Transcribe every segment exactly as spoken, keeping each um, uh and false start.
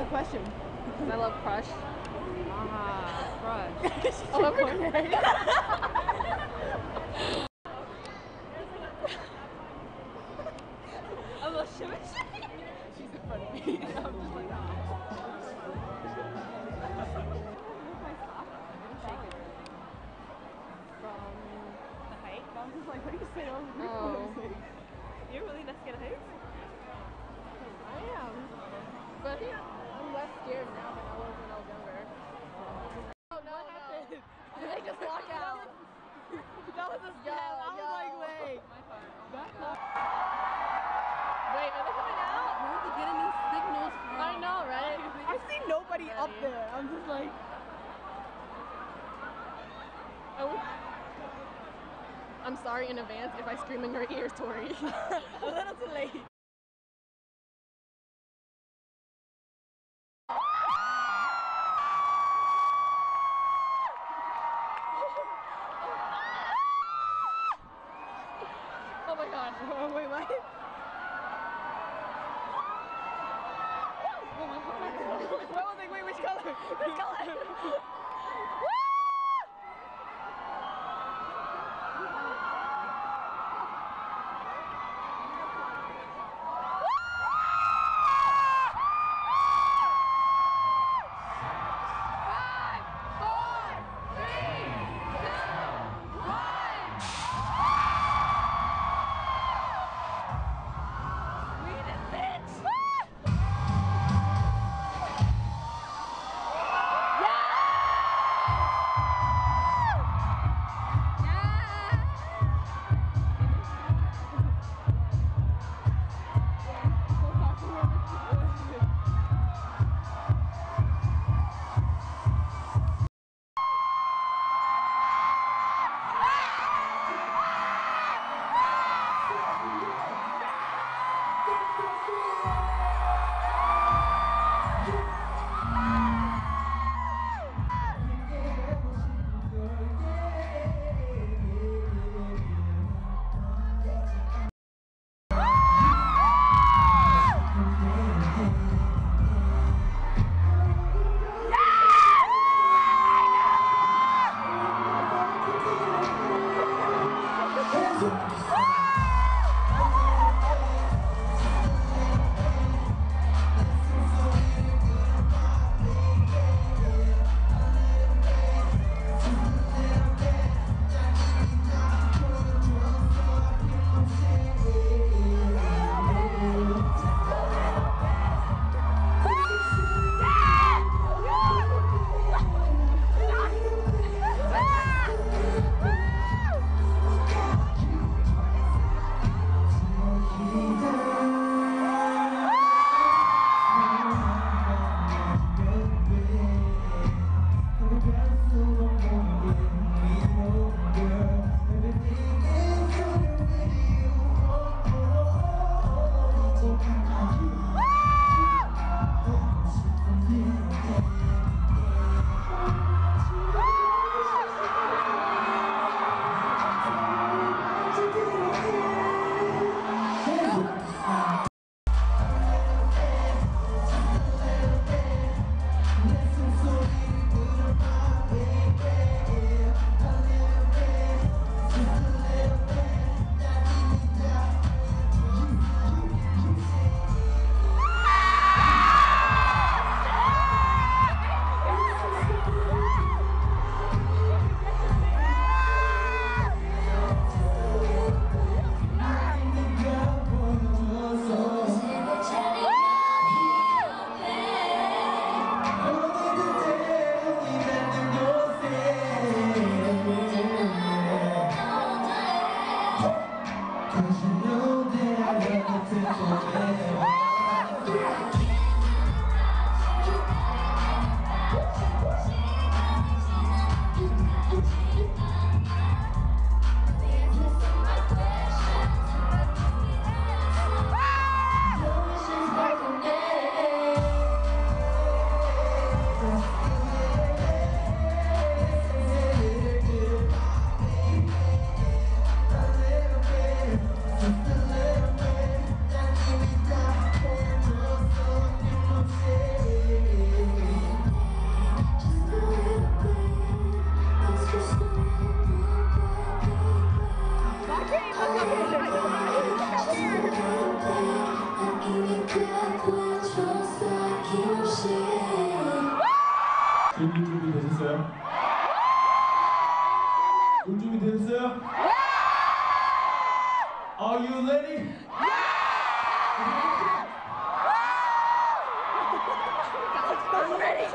question? Because I love Crush. Ah, Crush. Oh, of course. I'm a shimmy shimmy. She's in front of me. I'm just like, ah. From the height? I was just like, what do you say? I was like, Oh. You're really not scared of heights? I am. But I'm less scared now than I was when I was younger. Oh, no, what no. happened? Did they just walk out? That was a step. I was yo. like, wait. Back up. Wait, are they coming out? Where'd they get any signals from? I know, right? I see nobody Ready. up there. I'm just like. Oh. I'm sorry in advance if I scream in your ears, Tori. A little too late. Oh my god. Oh, wait, what? Oh my god. What was like, wait, which color? Which color? 준비 준비 되셨어요? 울 준비 되셨어요? Are you ready? I'm ready.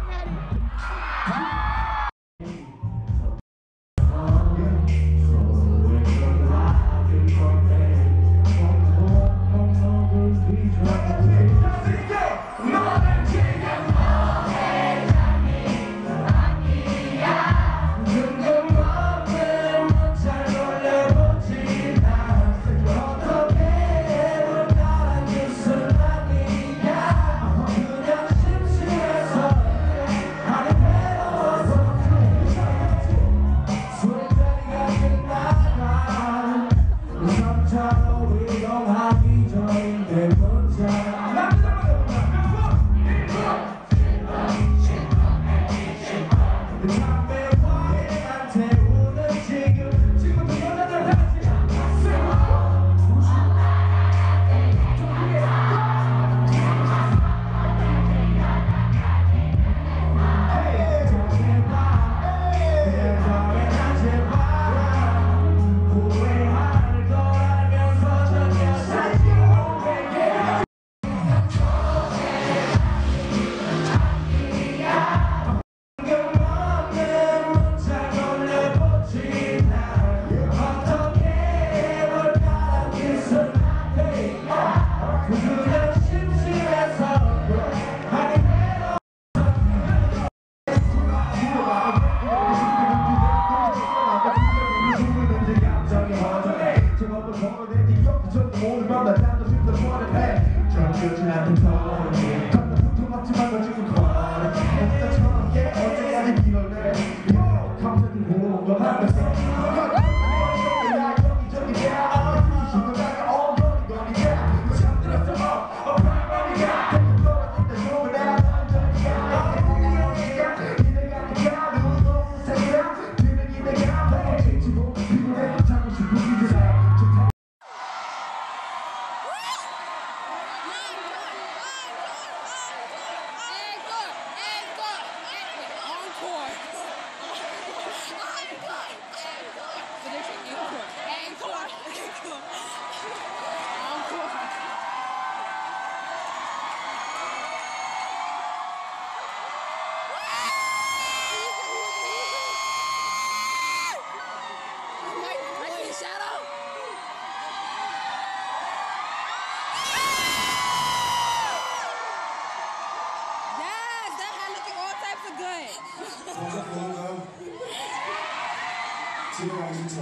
집에 가기 싫죠?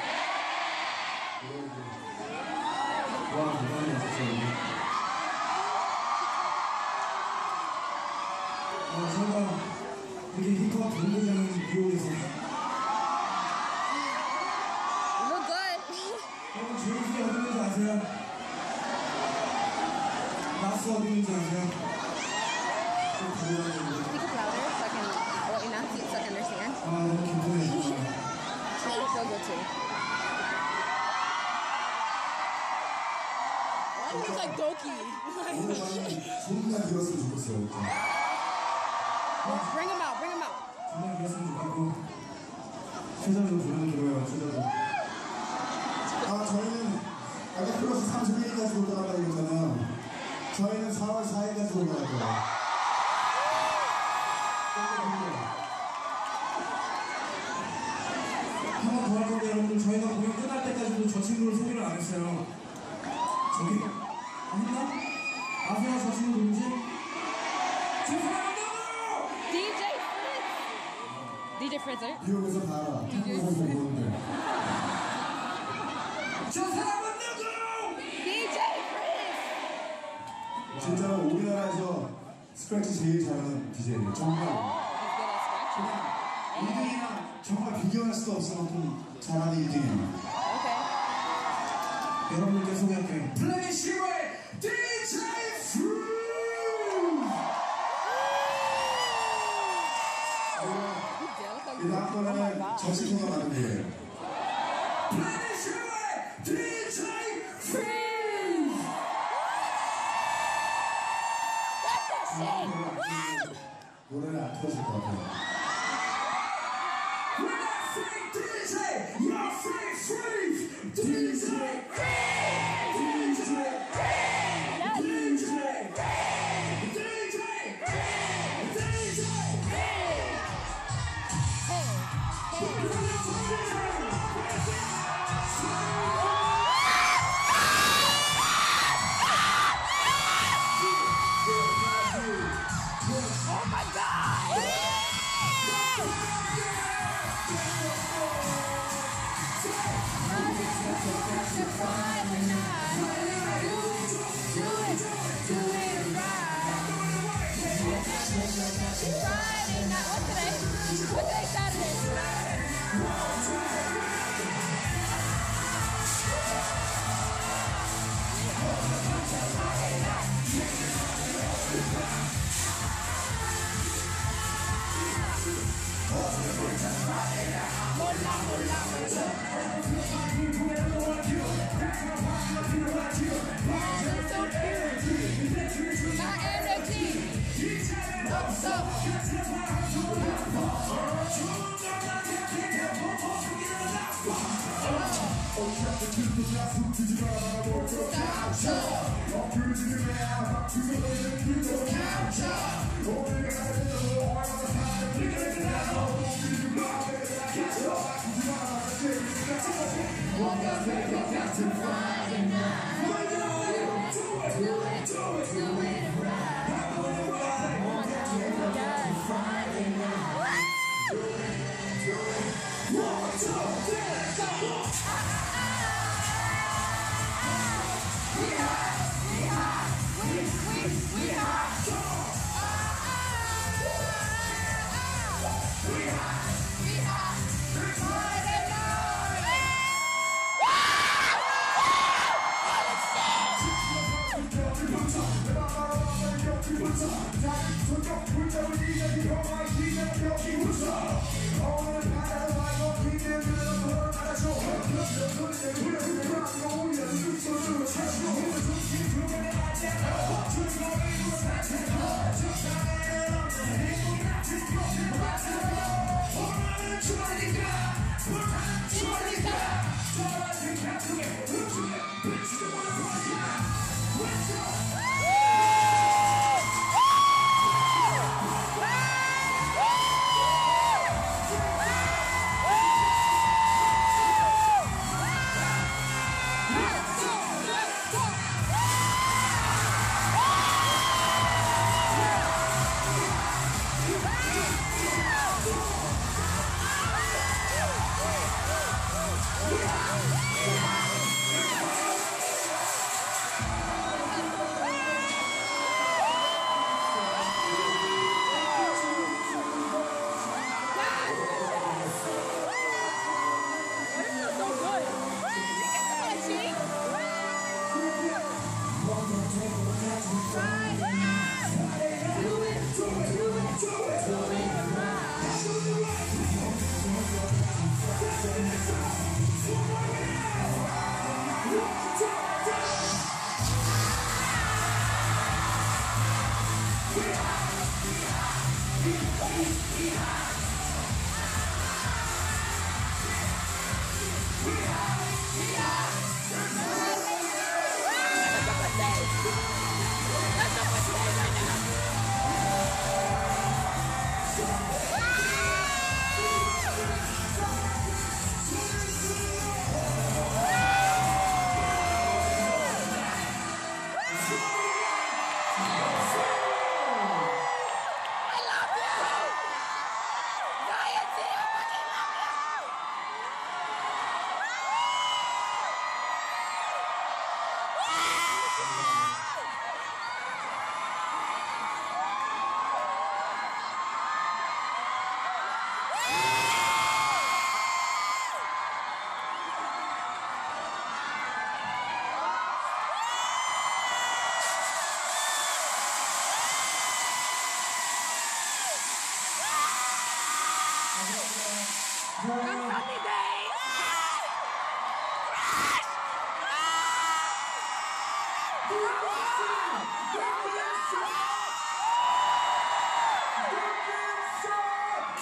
와, 대단히 없었어요. 아, 제가 이렇게 힙합 동물장을 비용해서 Look good. 여러분, 조이스가 어디 있는지 아세요? 마스 어디 있는지 아세요? 좀 궁금한데. Speak up louder so I can, well, enunciate so I can understand. 아, 너무 기쁘네요. She'll feel good too. Why do you look like Doki? 오늘 많이 소리가 들었으면 좋겠어요. Bring him out, bring him out. 정말 그랬으면 좋겠고 최저도 부르는 기로예요. 최저도. 아, 저희는 아까 플러스 삼십일 일까지 올라간다고 했잖아요. 저희는 사월 사일까지 올라갈 거예요. 한 번 더 할 건데 여러분들, 저희가 공연 끝날 때까지도 저 친구를 소개를 안 했어요. 저기 아닌가? 아세요 저 친구 누군지? 제 사랑한다고! 디제이 Fritz. 디제이 Fritz. 비옥에서 봐라. 한국에서 보는데. 저 사람은 누구? 디제이 Fritz. 진짜로 우리나라에서 스크래치 제일 잘하는 디제이예요. 정말. He's good at scratch. 일 등이랑 정말 비교할 수도 없을 만큼 잘하는 일 등이에요. Okay. 여러분들께 소개할게요. 플래시보의 디제이 프리즈! 이 다음 거는 저 친구가 만든 거예요. 플래시보의 디제이 프리즈! 노래를 안 틀어줄 것 같아요. When I say D J, y'all say freeze! D J! D J! D J! D J! Friday night. What's today? What's today? Saturday.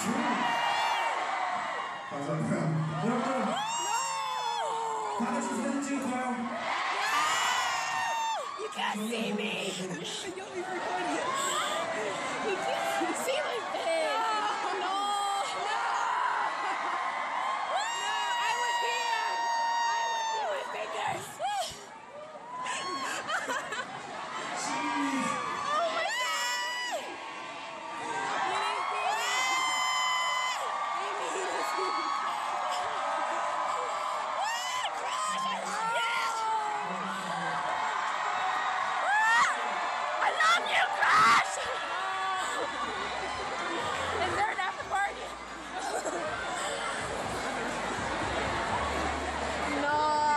감사합니다. 여러분, 다 같이 사진 찍을까요? You can't see me! Yo, he's recording it. He can't see my face. No! No! No! No! I was here! I was here with fingers! Jeez. Oh my god! You didn't see me! Amy, he was here. Crush! I love you! I love you, Crush! Is there an after party? No!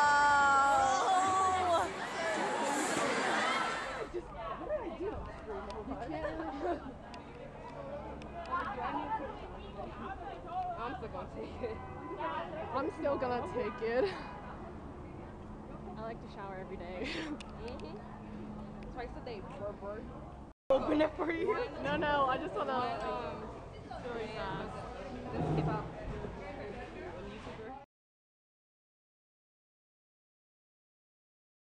I'm still gonna take it. I'm still gonna take it. I like to shower every day. Mm-hmm. Twice a day. Burr, Open it for you. No, no, I just wanna. um, Really fast. Let's skip out.